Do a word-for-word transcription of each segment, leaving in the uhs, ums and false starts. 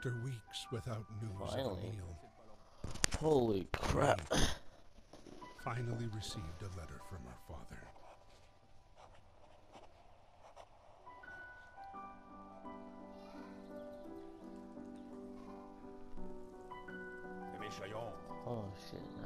After weeks without news Finally. of a meal, Holy crap. finally received a letter from her father. Oh shit, no.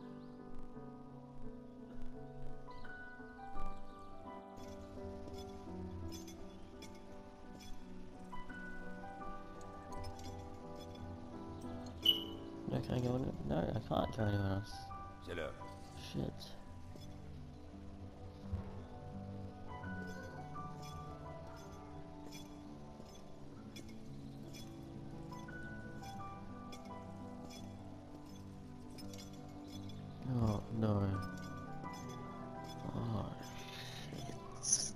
No, can I go in? No, I can't go anywhere else. Shit. Oh no. Oh shit.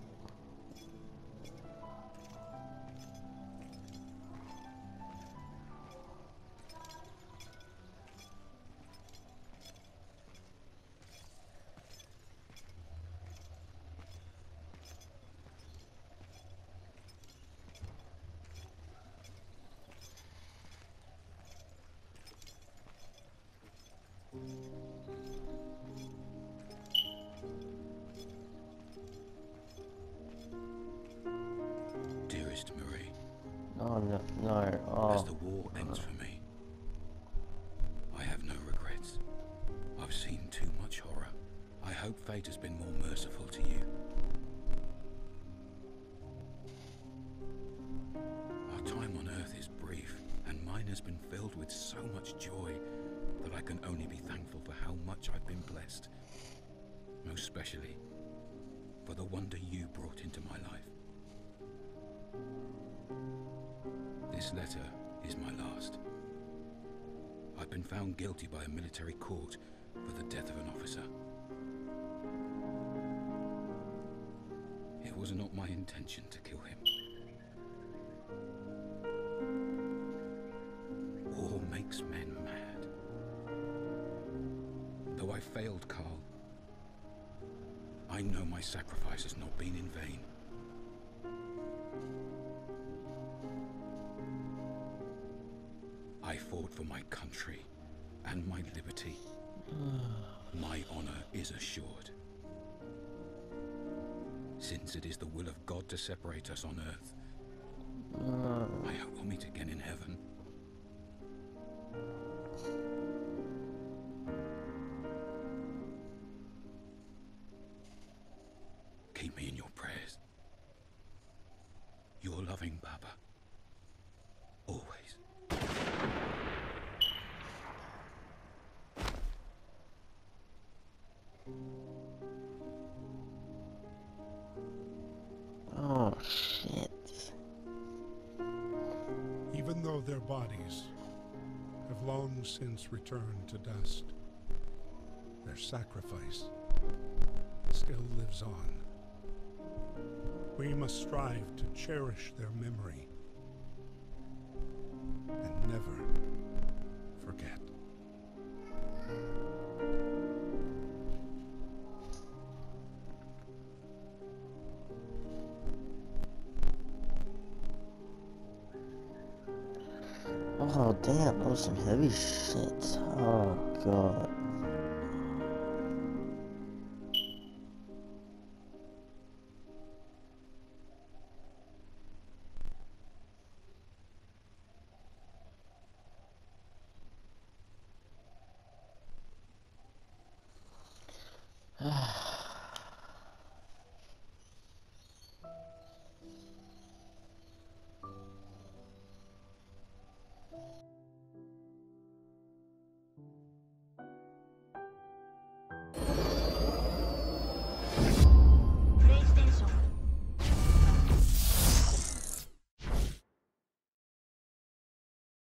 Dearest Marie, Oh no, no, oh. as the war ends for me, I have no regrets. I've seen too much horror. I hope fate has been more merciful to you. Our time on Earth is brief, and mine has been filled with so much joy that I can only be thankful for how much I've been blessed. Most especially for the wonder you brought into my life. This letter is my last. I've been found guilty by a military court for the death of an officer. It was not my intention to kill him. War makes men mad. Though I failed Carl, I know my sacrifice has not been in vain. I fought for my country and my liberty. My honor is assured. Since it is the will of God to separate us on earth, I hope we'll meet again in heaven. Keep me in your prayers. Your loving Papa. Always. Oh shit. Even though their bodies have long since returned to dust, their sacrifice still lives on. We must strive to cherish their memory and never forget. Oh damn, that was some heavy shit. Oh god.